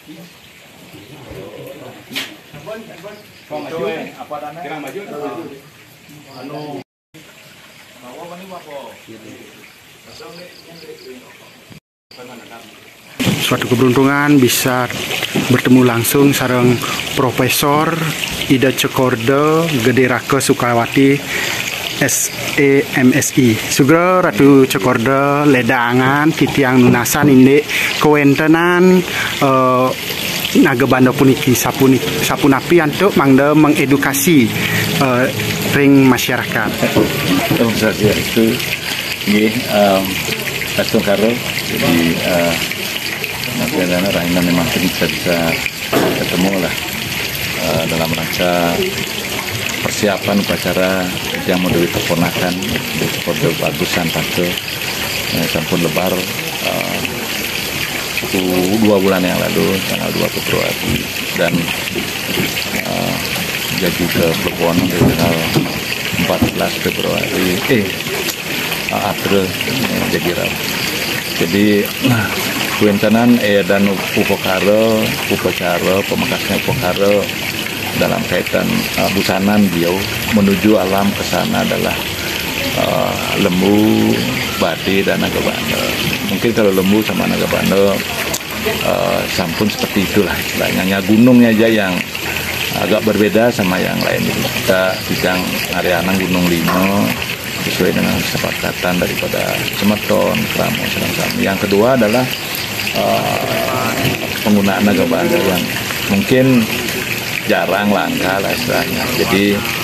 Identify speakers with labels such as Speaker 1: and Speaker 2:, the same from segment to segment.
Speaker 1: Kau maju, apa dana? Kira maju. Anu, bawa apa nih bapak?
Speaker 2: Suatu keberuntungan bisa bertemu langsung sareng Profesor Ida Cokorda Gede Raka Sukawati SEMSI. Sugro Ratu Cokorda ledangan titiang nunasan indek kewentenan Naga Banda puniki sapunapi untuk mangda mengedukasi ring masyarakat.
Speaker 3: Saya itu ini Astung Karo, jadi nanti ada Rahina memang bisa ketemu lah dalam rangka persiapan upacara yang mau diperponakan di Cokorda bagusan Panto sampun lebar 2 bulan yang lalu tanggal 2 Februari dan jadi ke Plepon di tanggal 14 Februari April jadi rabu. Jadi kuintenan dan upacara pemakasnya upacara dalam kaitan busanan beliau menuju alam ke sana adalah lembu, badi dan naga banda. Mungkin kalau lembu sama naga banda sampun seperti itulah istilahnya. Hanya gunungnya aja yang agak berbeda sama yang lain. Kita bidang Arianang Gunung Lino sesuai dengan kesepakatan daripada Semeton, Kramo, Serang-Sami. Yang kedua adalah penggunaan naga banda yang mungkin jarang langka lah istilahnya. Jadi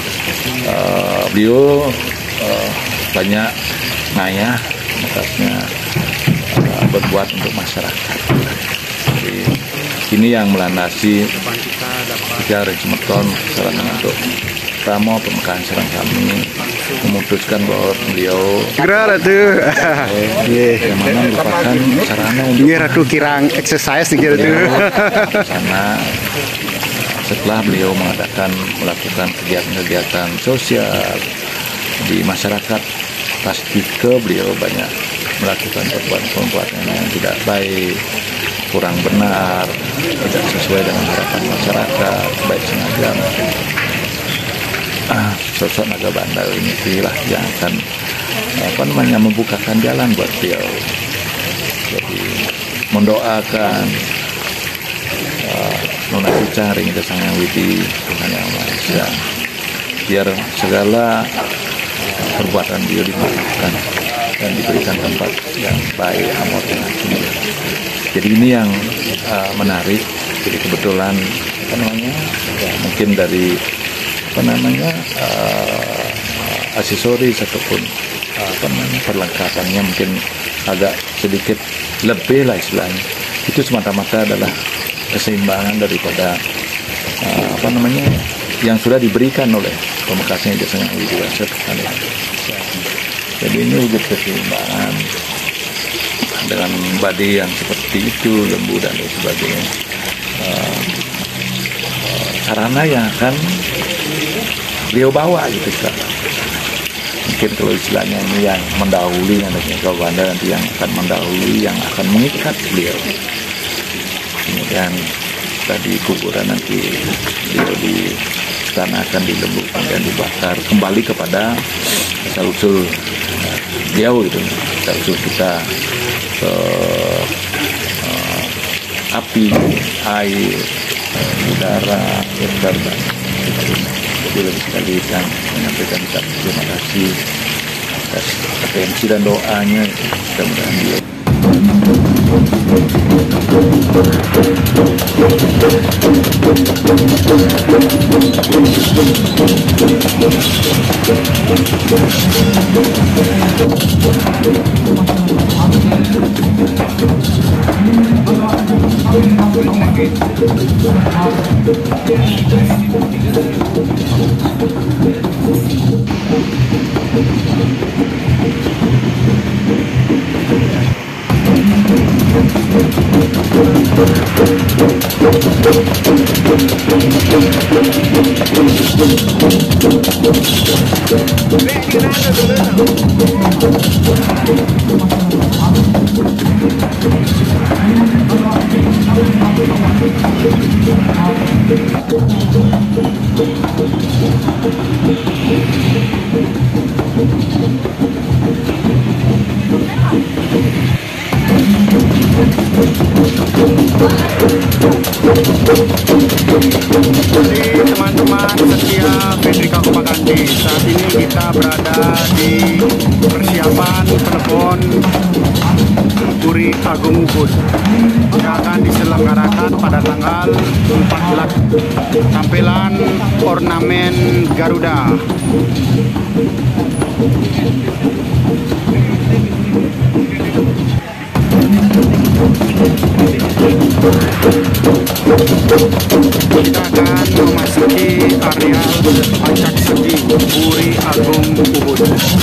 Speaker 3: beliau banyak ngayah makasnya berbuat untuk masyarakat. Jadi ini yang melandasi tiga Semeton sarana untuk Ramo pemekaran Serang-Sami memutuskan bahwa beliau yang mana merupakan sarana untuk
Speaker 2: Ratu kirang exercise gitu
Speaker 3: sana. Setelah beliau melakukan kegiatan-kegiatan sosial di masyarakat, pasti beliau banyak melakukan perbuatan-perbuatan yang tidak baik, kurang benar, tidak sesuai dengan harapan masyarakat, baik sengaja. Sosok naga banda ini lah yang akan membukakan jalan buat beliau. Jadi mendoakan Nona Kucang Ring Desang Yang Widi Tuhan Yang Maha Esa, biar segala perbuatan beliau dimaafkan dan diberikan tempat yang baik, amor dan hati. Jadi ini yang menarik. Jadi kebetulan mungkin dari aksesoris ataupun perlengkapannya mungkin agak sedikit lebih lah istilahnya. Itu semata-mata adalah keseimbangan daripada yang sudah diberikan oleh pemekasnya Jasa Yang Widi Wasa. Jadi ini wujud keseimbangan dengan badi yang seperti itu, lembu dan lain sebagainya. Sarana yang akan beliau bawa gitu sekarang. Mungkin kalau istilahnya ini yang mendahului nanti Banda nanti yang akan mendahului, yang akan mengikat beliau. Kemudian tadi kuburan nanti beliau ditanakan di lembu dan dibakar kembali kepada asal-usul beliau gitu. Asal-usul kita ke api, air, udara, dan jadi lebih sekali yang menyampaikan terima kasih atas atensi dan doanya. Mudah-mudahan beliau
Speaker 2: Jadi teman-teman setia Fedrika Kopagandi, saat ini kita berada di persiapan penebon Puri Agung Ubud yang akan diselenggarakan pada tanggal 14. Tampilan ornamen Garuda. Kita akan memasuki area Pancak Segi Puri Agung Ubud.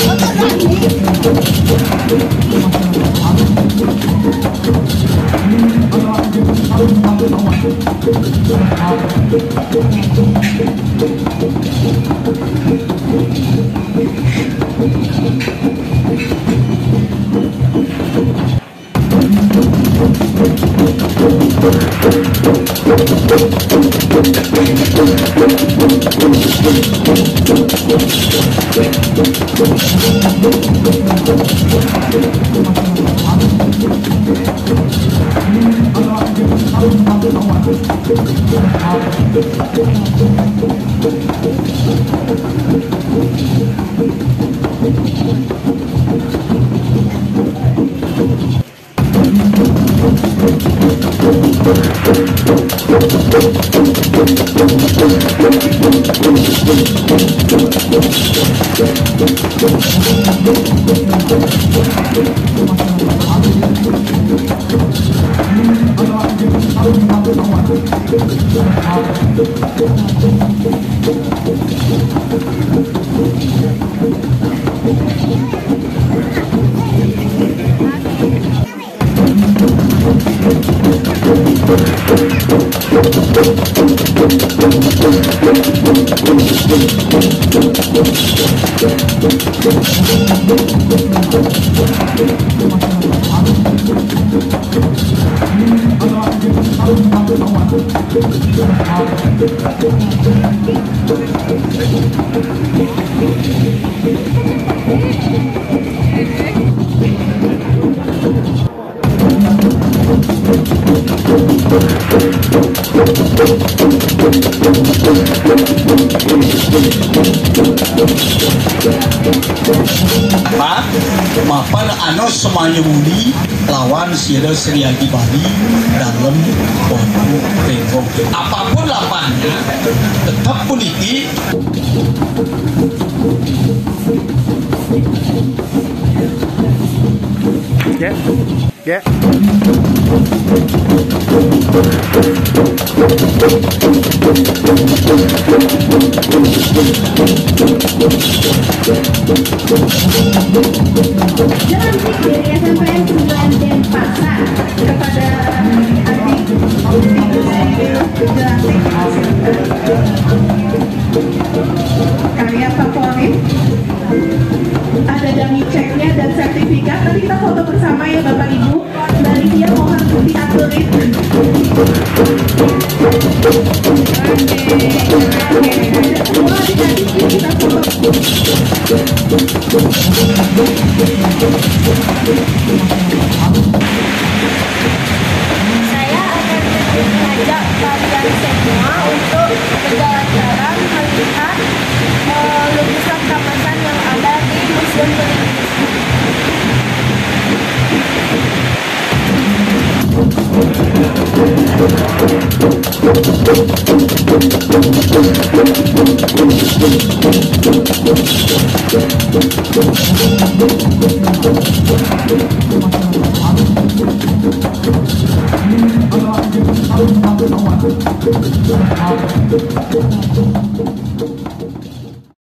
Speaker 4: Mapan anos semuanya muli lawan Sira Seriagi Bali dalam waktu tengok. Apapun lawannya tetap politik.
Speaker 2: Ya, ya.
Speaker 5: Jangan pikir SMPN 9 Denpasar kepada karya favorit, ada dummy checknya dan sertifikat. Nanti kita foto bersama ya Bapak Ibu. Mbak Lydia mohon diaturin. Semua adik-adik kita foto.
Speaker 6: Saya akan mengajak kalian semua untuk berjalan-jalan melihat lukisan kamasan yang ada di Museum Pelindung.